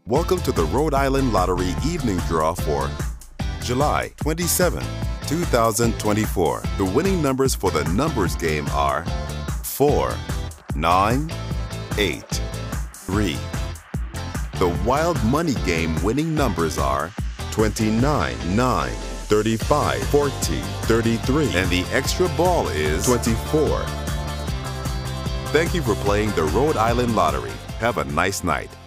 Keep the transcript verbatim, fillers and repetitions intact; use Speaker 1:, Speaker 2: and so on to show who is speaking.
Speaker 1: Welcome to the Rhode Island Lottery Evening Draw for July twenty-seventh, two thousand twenty-four. The winning numbers for the numbers game are four, nine, eight, three. The Wild Money game winning numbers are twenty-nine, nine, thirty-five, forty, thirty-three, and the extra ball is twenty-four. Thank you for playing the Rhode Island Lottery. Have a nice night.